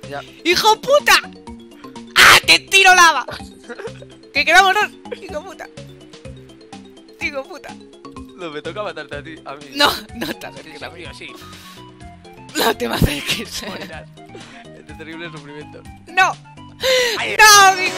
Ya. ¡Hijo puta! ¡Ah, te tiro lava! ¡Que quedamos dos! ¡Hijo puta! ¡Hijo puta! No, me toca matarte a ti, a mí. No, no te acerques a mí, sí. No te me acerques. Morirás. Este terrible sufrimiento. ¡No! Ay, ¡No, hijo!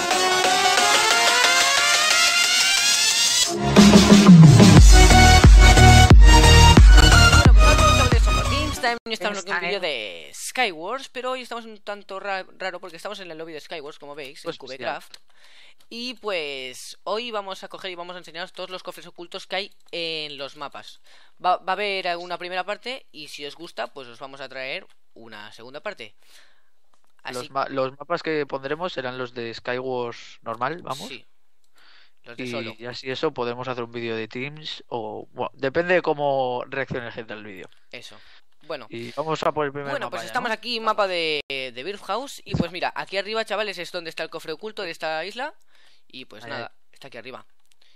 Hoy estamos en un vídeo de Skywars, pero hoy estamos un tanto raro porque estamos en el lobby de Skywars, como veis, Pues en Cubecraft. Y pues hoy vamos a coger y vamos a enseñaros todos los cofres ocultos que hay en los mapas. Va a haber una primera parte y si os gusta, pues os vamos a traer una segunda parte. Así... Los mapas que pondremos serán los de Skywars normal, vamos. Sí. Los de solo. Y así eso podemos hacer un vídeo de Teams o... Bueno, depende de cómo reaccione la gente al vídeo. Eso. Bueno, y vamos a por el primer bueno, mapa. pues ya, estamos ¿no? aquí, mapa de Birth House. Y pues mira, aquí arriba, chavales, es donde está el cofre oculto de esta isla. Y pues nada, está aquí arriba.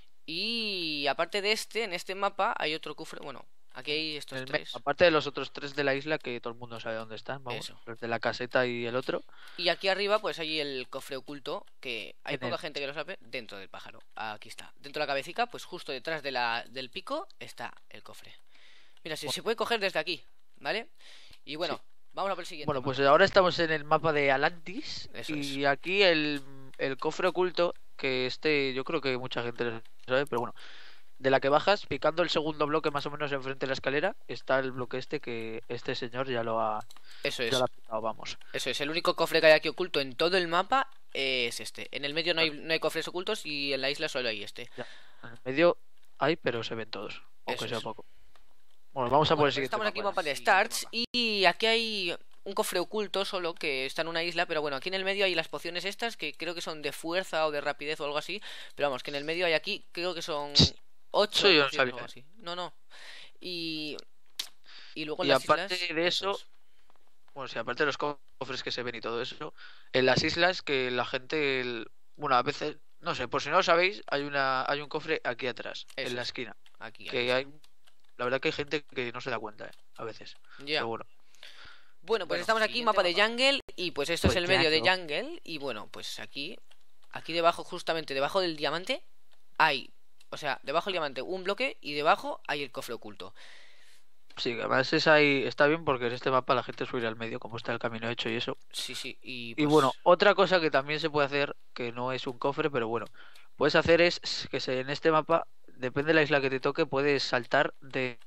Y aparte de este, en este mapa hay otro cofre. Bueno, aquí hay estos tres. Aparte de los otros tres de la isla que todo el mundo sabe dónde están. Vamos, eso. Los de la caseta y el otro. Y aquí arriba pues hay el cofre oculto, que hay poca gente que lo sabe, dentro del pájaro. Aquí está, dentro de la cabecita, pues justo detrás de del pico está el cofre. Mira, si se puede coger desde aquí, ¿vale? Y bueno, sí. Vamos a por el siguiente. Bueno, pues ahora estamos en el mapa de Atlantis. Eso y es. Aquí el cofre oculto, que yo creo que mucha gente lo sabe, pero bueno. De la que bajas, picando el segundo bloque más o menos enfrente de la escalera, está el bloque este que este señor ya lo ha... Eso es. Ya lo ha picado, vamos. Eso es, el único cofre que hay aquí oculto en todo el mapa es este. En el medio no hay cofres ocultos y en la isla solo hay este. Ya. En el medio hay, pero se ven todos, aunque sea poco. Bueno, vamos a por el siguiente. Estamos aquí en mapa de Starts y aquí hay un cofre oculto solo que está en una isla, pero bueno, aquí en el medio hay las pociones estas que creo que son de fuerza o de rapidez o algo así, pero vamos, que en el medio hay aquí, creo que son 8 yo no sabía. o algo así. No. Y luego en y las aparte islas, de eso, bueno, sí, aparte de los cofres que se ven y todo eso, en las islas que la gente, bueno, a veces, no sé, por si no lo sabéis, hay un cofre aquí atrás, en la esquina. Aquí que hay, la verdad que hay gente que no se da cuenta, a veces. Ya. Pero bueno, pues estamos aquí, mapa de Jungle, y pues esto pues es el medio de Jungle, y bueno, pues aquí debajo, justamente debajo del diamante, hay, o sea, debajo del diamante un bloque, y debajo hay el cofre oculto. Sí, además está bien porque en este mapa la gente suele ir al medio, como está el camino hecho y eso. Sí, Y pues... bueno, otra cosa que también se puede hacer, que no es un cofre, pero bueno, puedes hacer es que en este mapa, depende de la isla que te toque, puedes saltar de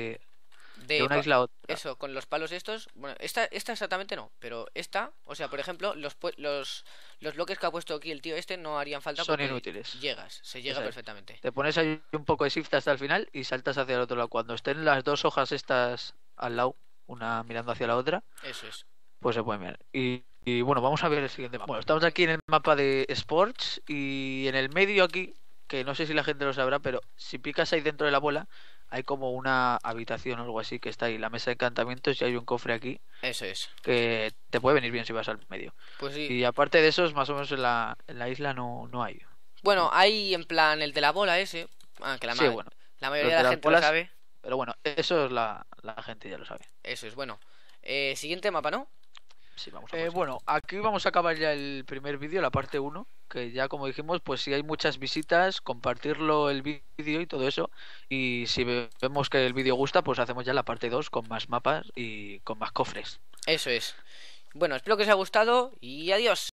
una isla a otra. Eso, con los palos estos. Bueno, esta exactamente no, pero esta, o sea, por ejemplo, los bloques que ha puesto aquí el tío este no harían falta. Son porque inútiles. Se llega perfectamente. Te pones ahí un poco de shift hasta el final y saltas hacia el otro lado. Cuando estén las dos hojas estas al lado, una mirando hacia la otra, eso es. Pues se pueden ver. Y bueno, vamos a ver el siguiente mapa. Bueno, estamos aquí en el mapa de Sports y en el medio aquí, que no sé si la gente lo sabrá, pero si picas ahí dentro de la bola, hay como una habitación o algo así que está ahí, la mesa de encantamientos, y hay un cofre aquí. Eso es. Que te puede venir bien si vas al medio. Pues sí. Y aparte de esos, más o menos en la isla no hay. Bueno, hay en plan el de la bola ese. Que sí, bueno, la mayoría de la gente lo sabe. Pero bueno, eso es la gente ya lo sabe. Eso es, bueno. Siguiente mapa, ¿no? Sí, vamos a bueno, aquí vamos a acabar ya el primer vídeo, la parte 1, que ya como dijimos, pues si hay muchas visitas, compartirlo el vídeo y todo eso, y si vemos que el vídeo gusta, pues hacemos ya la parte 2 con más mapas y con más cofres. Eso es. Bueno, espero que os haya gustado y adiós.